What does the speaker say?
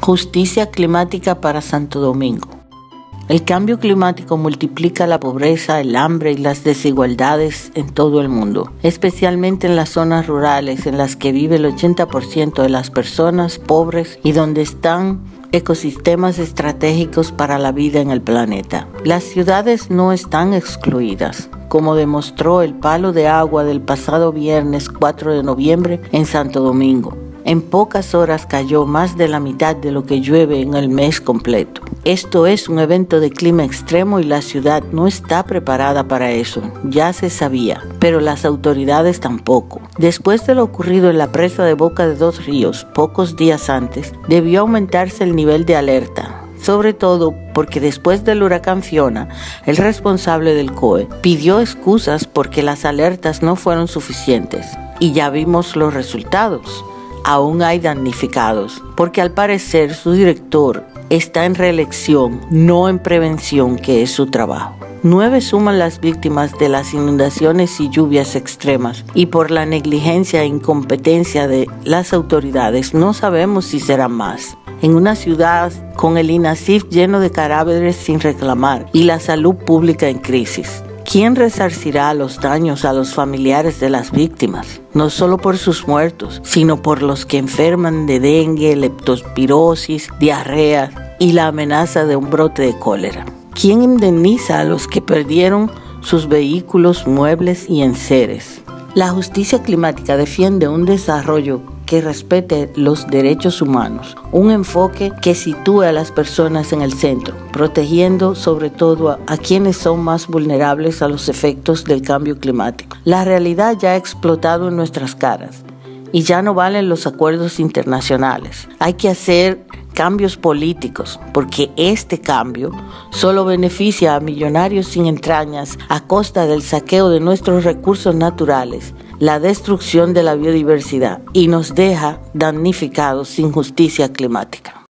Justicia climática para Santo Domingo. El cambio climático multiplica la pobreza, el hambre y las desigualdades en todo el mundo, especialmente en las zonas rurales en las que vive el 80% de las personas pobres y donde están ecosistemas estratégicos para la vida en el planeta. Las ciudades no están excluidas, como demostró el palo de agua del pasado viernes 4 de noviembre en Santo Domingo. En pocas horas cayó más de la mitad de lo que llueve en el mes completo. Esto es un evento de clima extremo y la ciudad no está preparada para eso, ya se sabía, pero las autoridades tampoco. Después de lo ocurrido en la presa de Boca de Dos Ríos, pocos días antes, debió aumentarse el nivel de alerta. Sobre todo porque después del huracán Fiona, el responsable del COE pidió excusas porque las alertas no fueron suficientes. Y ya vimos los resultados. Aún hay damnificados, porque al parecer su director está en reelección, no en prevención, que es su trabajo. 9 suman las víctimas de las inundaciones y lluvias extremas, y por la negligencia e incompetencia de las autoridades no sabemos si serán más. En una ciudad con el INASIF lleno de cadáveres sin reclamar y la salud pública en crisis, ¿quién resarcirá los daños a los familiares de las víctimas? No solo por sus muertos, sino por los que enferman de dengue, leptospirosis, diarrea y la amenaza de un brote de cólera. ¿Quién indemniza a los que perdieron sus vehículos, muebles y enseres? La justicia climática defiende un desarrollo que respete los derechos humanos, un enfoque que sitúe a las personas en el centro, protegiendo sobre todo a quienes son más vulnerables a los efectos del cambio climático. La realidad ya ha explotado en nuestras caras y ya no valen los acuerdos internacionales. Hay que hacer cambios políticos, porque este cambio solo beneficia a millonarios sin entrañas a costa del saqueo de nuestros recursos naturales, la destrucción de la biodiversidad y nos deja damnificados sin justicia climática.